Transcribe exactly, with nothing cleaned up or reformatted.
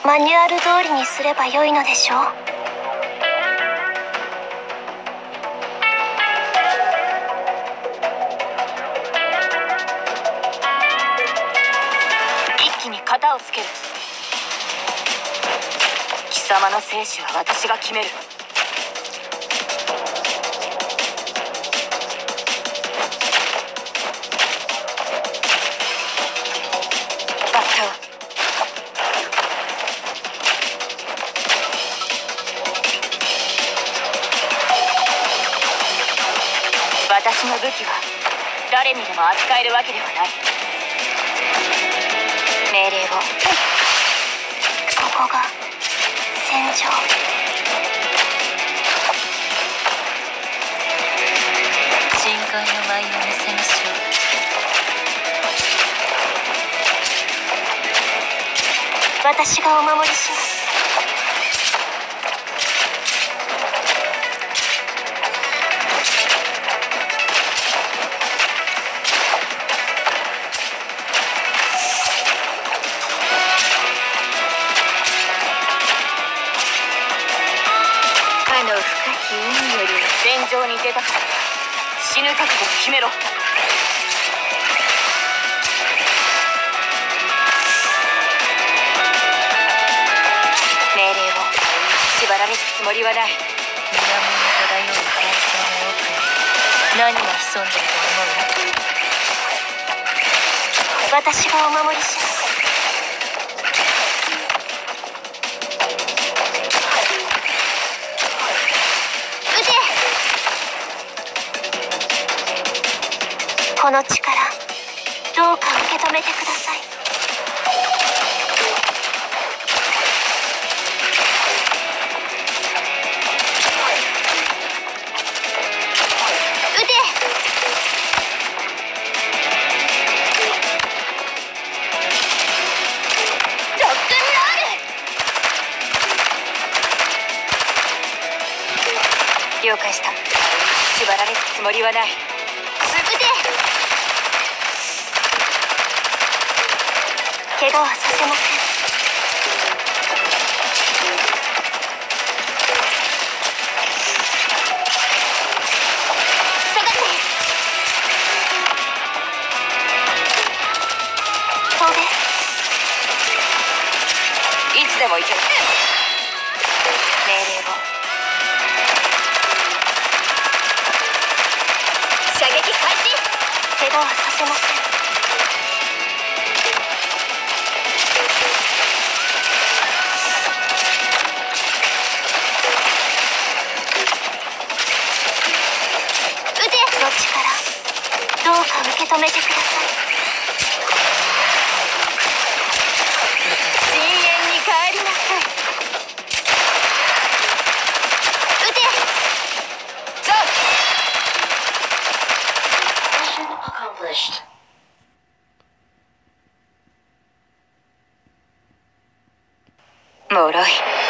マニュアル通りにすればよいのでしょう。 一気に型をつける。貴様の生死は私が決める。バッタを私の武器は誰にでも扱えるわけではない。命令を。 ここが戦場。 深海の舞を見せましょう。 私がお守りします。 かの深き海より戦場に出たから死ぬ覚悟を決めろ。命令を。縛られるつもりはない。水面に漂う海藻の奥に何が潜んでいると思う？ 私がお守りします。この力、どうか受け止めてください。撃て！ロックンロール！ 了解した。縛られるつもりはない。 怪我はさせません。下がって。飛べ。 いつでも行ける。命令を。射撃開始。 怪我はさせません。どうか受け止めてください。 深淵に帰りなさい。 撃て！ ザッ！ Mission accomplished. 脆い。